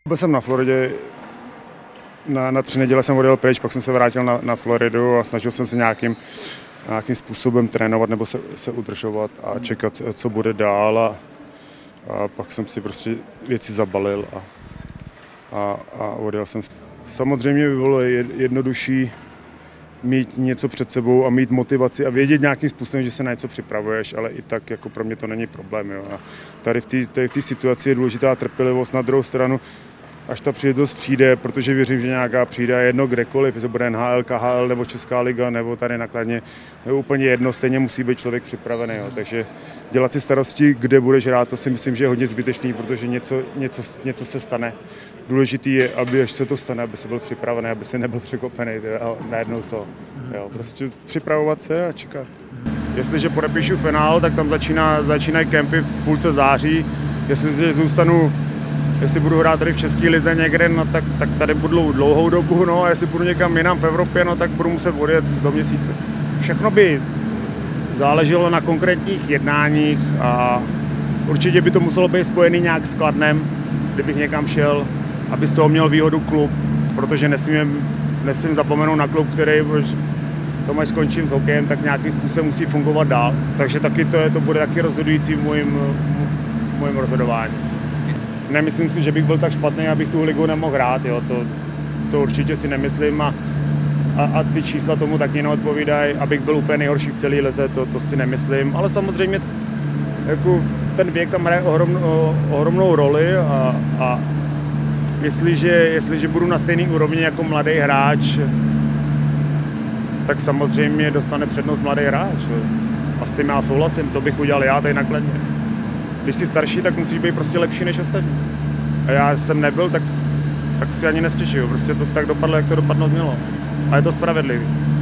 Byl jsem na Floridě, na 3 neděle jsem odjel pryč, pak jsem se vrátil na Floridu a snažil jsem se nějakým způsobem trénovat nebo se udržovat a čekat, co bude dál a pak jsem si prostě věci zabalil a odjel jsem. Samozřejmě by bylo jednodušší mít něco před sebou a mít motivaci a vědět nějakým způsobem, že se na něco připravuješ, ale i tak jako pro mě to není problém. Jo. A tady v té situaci je důležitá trpělivost. Na druhou stranu, až ta příležitost přijde, protože věřím, že nějaká přijde, jedno kdekoliv, jestli bude NHL, KHL nebo Česká liga nebo tady na Kladně, je úplně jedno, stejně musí být člověk připravený. Jo. Takže dělat si starosti, kde budeš hrát, to si myslím, že je hodně zbytečný, protože něco se stane. Důležitý je, aby až se to stane, aby se byl připravený, aby se nebyl překopený najednou to. Jo. Prostě připravovat se a čekat. Jestliže podepíšu finál, tak tam začínají kempy v půlce září. Jestli budu hrát tady v České lize někde, no tak tady budu dlouhou dobu, no a jestli budu někam jinam v Evropě, no tak budu muset odjet do měsíce. Všechno by záleželo na konkrétních jednáních a určitě by to muselo být spojený nějak s Kladnem, kdybych někam šel, aby z toho měl výhodu klub, protože nesmím zapomenout na klub, který tomu skončím s hokejem, tak nějakým způsobem musí fungovat dál. Takže taky to bude taky rozhodující v mojím rozhodování. Nemyslím si, že bych byl tak špatný, abych tu ligu nemohl hrát, jo. To určitě si nemyslím a ty čísla tomu taky neodpovídají, abych byl úplně nejhorší v celé lize, to si nemyslím, ale samozřejmě jako ten věk tam hraje ohromnou roli a jestliže budu na stejný úrovni jako mladý hráč, tak samozřejmě dostane přednost mladý hráč. A s tím já souhlasím, to bych udělal já tady na Kladně. Když jsi starší, tak musíš být prostě lepší než ostatní. A já jsem nebyl, tak si ani nestěžuju. Prostě to tak dopadlo, jak to dopadnout mělo. A je to spravedlivý.